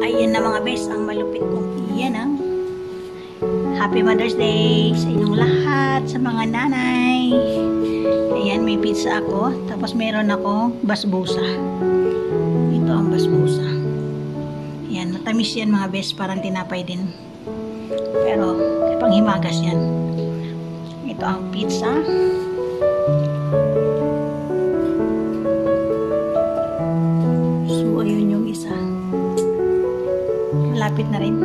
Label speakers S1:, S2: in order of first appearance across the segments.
S1: Ayan na mga bes, ang malupit kong iyan ang Happy Mother's Day sa inyong lahat, sa mga nanay. Ayan, may pizza ako. Tapos meron akong basbusa. Ito ang basbusa. Ayan, matamis yan mga bes, parang tinapay din. Pero panghimagas yan. Ito ang pizza. So, ayun yung isa. Malapit na rin.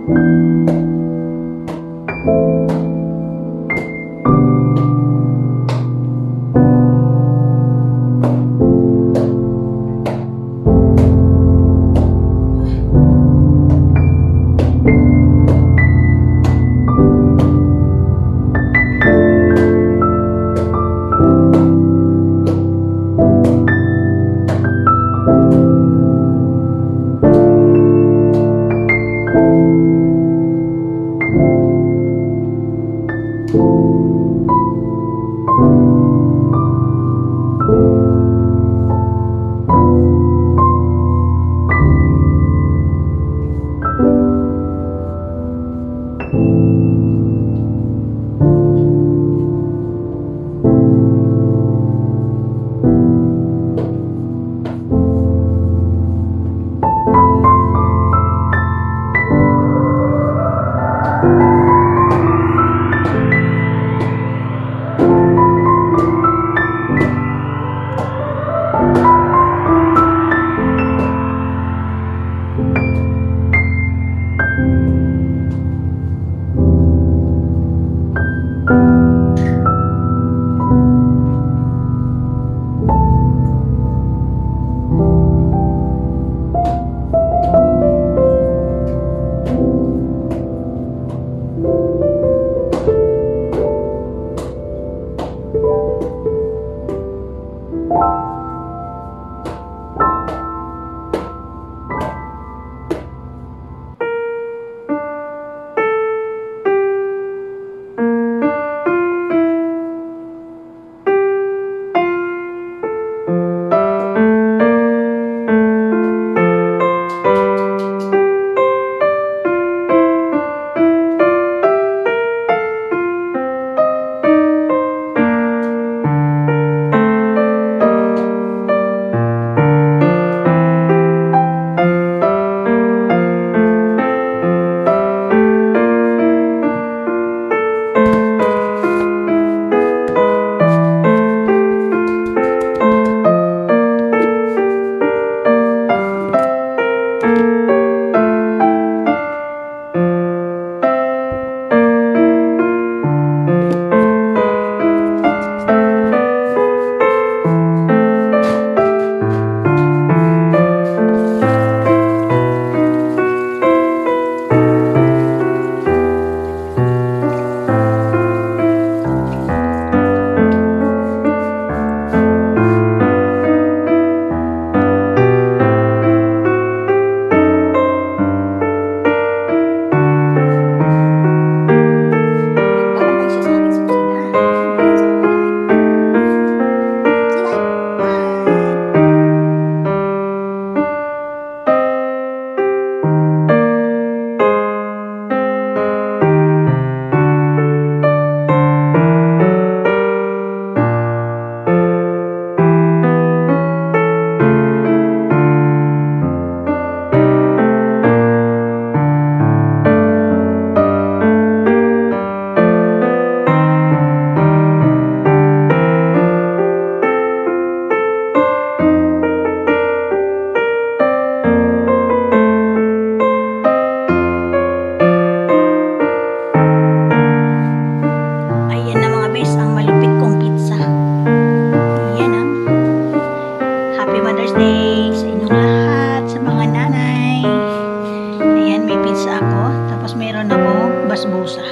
S1: basbusa.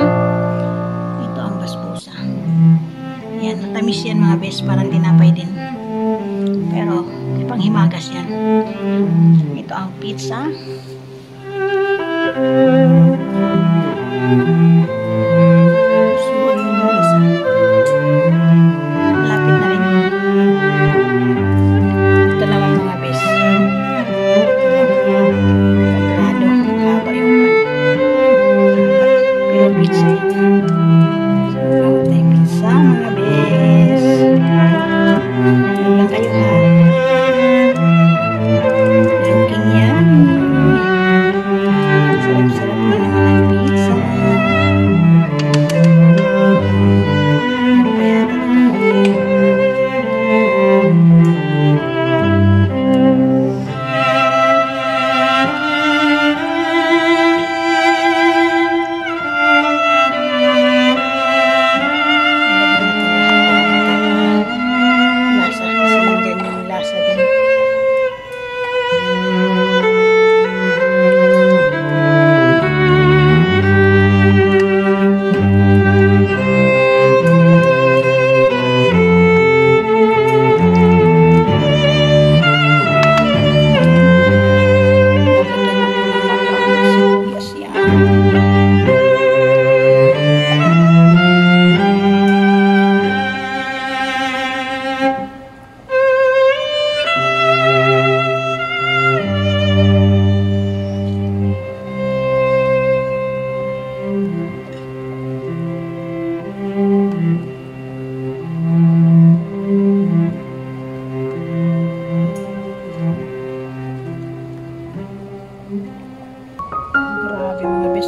S1: Ito ang basbusa. Yan, matamis yan mga bes, parang tinapay din. Pero, panghimagas yan. Ito ang pizza. Subuan mo yung isa. Malapit na rin. Ito naman mga bes. Sagrado. Haba yung pan. Pero pizza yan. So, gawin tayo pizza mga bes. Huwag lang kayo ha. Looking yan.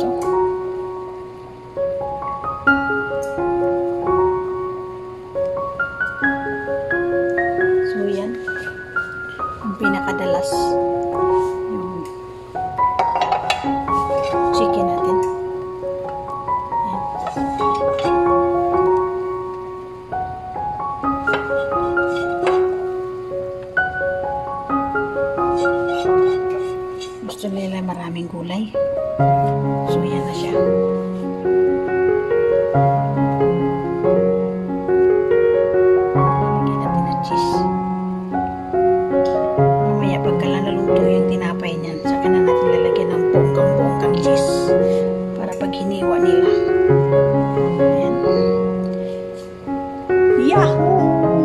S1: oh. So, yan. Ang pinakadalas. Yung chicken natin. Yan. Gusto nila maraming gulay. So, yan na siya. Lagyan natin ng cheese. Mamaya pagka naluto yung tinapay niyan, saka na natin lalagyan ng bonggang-bonggang cheese para pag hiniwa nila. Ayan. Yahoo!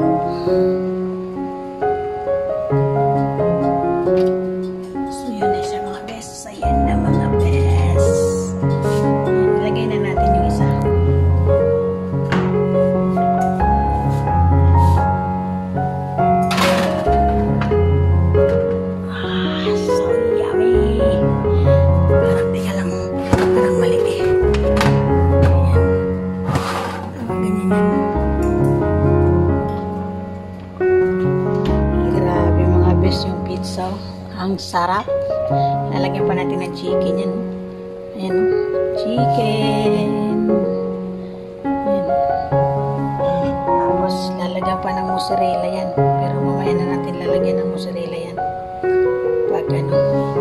S1: So, yun na siya mga best. Ayan na mga best. Lagay na natin yung isa. So yummy. Parang teka lang. Parang mali eh. Ayan. Ganyan yan. Grabe mga best yung pizza. Ang sarap. Lalagyan pa natin ng chicken yan. Ayan. Chicken. Ayan. Tapos lalagyan pa ng mozzarella yan. Pero mamaya na natin lalagyan ng mozzarella yan. Pag ano.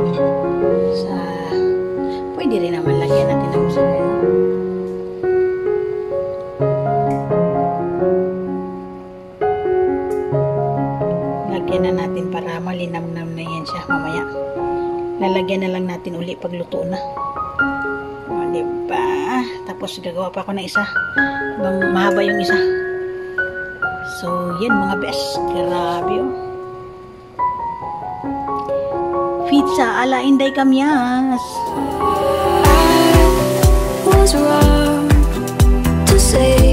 S1: Pwede rin naman lagyan natin ng mozzarella. Lagyan na natin para malinamnam na yan siya mamaya. Lalagyan na lang natin uli pag luto na. O, diba? Tapos gagawa pa ako ng isa. Mahaba yung isa. So, yan mga best. Grabe oh. Pizza ala Inday Kamyas.
S2: I was wrong to say